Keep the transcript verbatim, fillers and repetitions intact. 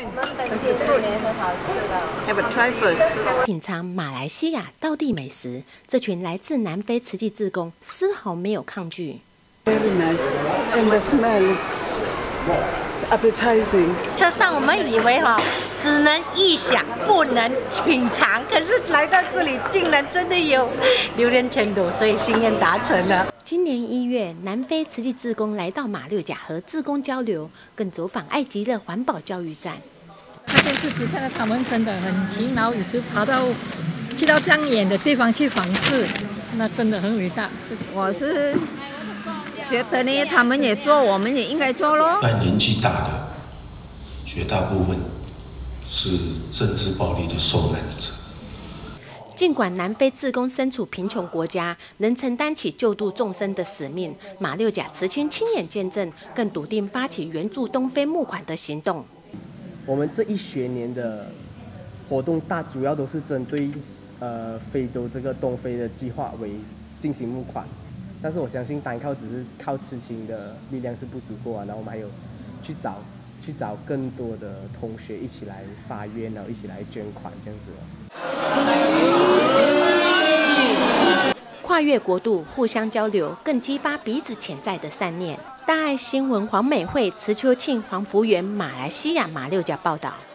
我们本地fruit也很好吃的。 Have a try first. 品尝马来西亚道地美食，这群来自南非慈济志工丝毫没有抗拒。 Very nice, and the smell is appetizing. 车上我们以为哈、哦、只能臆想不能品尝，可是来到这里竟然真的有榴莲全朵，所以心愿达成了。 今年一月，南非慈济志工来到马六甲和志工交流，更走访埃及的环保教育站。 那电视只看到他们真的很勤劳，有时跑到去到这样远的地方去访视，那真的很伟大。 我是觉得呢，他们也做，我们也应该做咯。 但年纪大的，绝大部分是政治暴力的受难者。 尽管南非志工身处贫穷国家，能承担起救度众生的使命，马六甲慈青亲眼见证，更笃定发起援助东非募款的行动。 我们这一学年的活动大主要都是针对呃非洲这个东非的计划为进行募款，但是我相信单靠只是靠慈青的力量是不足够啊，然后我们还有去找去找更多的同学一起来发愿，然后一起来捐款这样子。 跨越国度，互相交流，更激发彼此潜在的善念。大爱新闻黄美惠、池秋庆、黄福元，马来西亚马六甲报道。